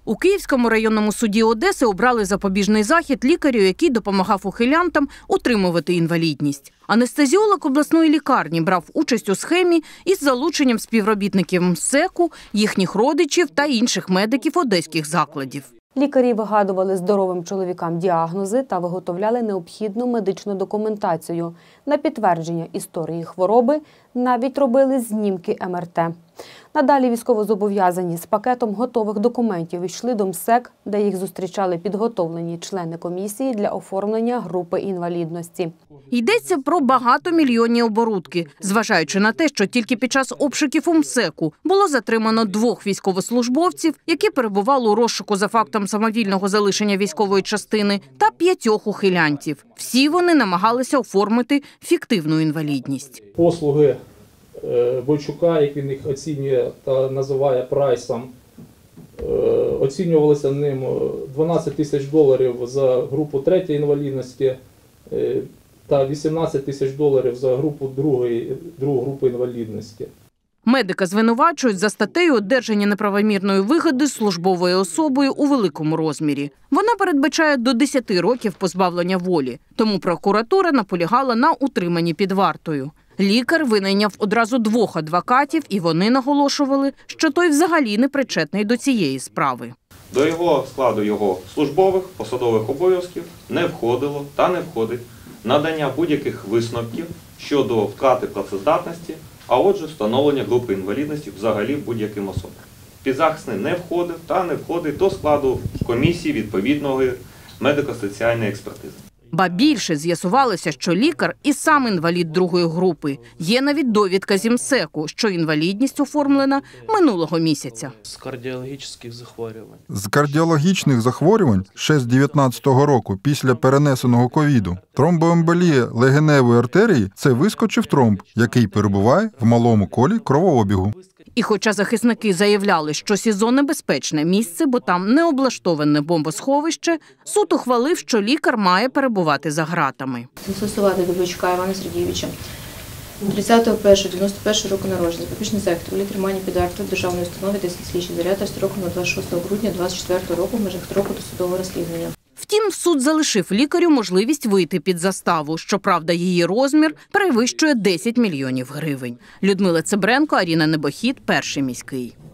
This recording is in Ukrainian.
У Київському районному суді Одеси обрали запобіжний захід лікарю, який допомагав ухилянтам отримувати інвалідність. Анестезіолог обласної лікарні брав участь у схемі із залученням співробітників МСЕКу, їхніх родичів та інших медиків одеських закладів. Лікарі вигадували здоровим чоловікам діагнози та виготовляли необхідну медичну документацію. На підтвердження історії хвороби навіть робили знімки МРТ. Надалі військовозобов'язані з пакетом готових документів йшли до МСЕК, де їх зустрічали підготовлені члени комісії для оформлення групи інвалідності. Йдеться про багатомільйонні оборудки, зважаючи на те, що тільки під час обшуків у МСЕКу було затримано 2 військовослужбовців, які перебували у розшуку за фактом самовільного залишення військової частини, та 5 ухилянтів. Всі вони намагалися оформити фіктивну інвалідність. Послуги Бойчука, як він їх оцінює та називає прайсом, оцінювалися ним $12 тисяч за групу 3-ї інвалідності та $18 тисяч за групу 2 групи інвалідності. Медика звинувачують за статтею одержання неправомірної вигоди службовою особою у великому розмірі. Вона передбачає до 10 років позбавлення волі, тому прокуратура наполягала на утриманні під вартою. Лікар винайняв одразу 2 адвокатів, і вони наголошували, що той взагалі не причетний до цієї справи. До його складу його службових, посадових обов'язків не входило та не входить надання будь-яких висновків щодо втрати працездатності, а отже встановлення групи інвалідності взагалі будь-яким особам. Підзахисний не входив та не входить до складу комісії відповідної медико-соціальної експертизи. Ба більше, з'ясувалося, що лікар і сам інвалід 2-ї групи. Є навіть довідка з МСЕКу, що інвалідність оформлена минулого місяця. З кардіологічних захворювань ще з 19-го року, після перенесеного ковіду. Тромбоемболія легеневої артерії – це вискочив тромб, який перебуває в малому колі кровообігу. І хоча захисники заявляли, що СІЗО – небезпечне місце, бо там не облаштоване бомбосховище, суд ухвалив, що лікар має перебувати за ґратами. Застосувати до Бойчука Івана Сергійовича 30.01.91 року народження, запобіжний захід у лікар Мані під вартою державної установи 10 слідчий ізолятор строком на 26 грудня 2024 року в межах строку досудового розслідування. Втім, суд залишив лікарю можливість вийти під заставу. Щоправда, її розмір перевищує 10 мільйонів гривень. Людмила Цибренко, Аріна Небохід, Перший міський.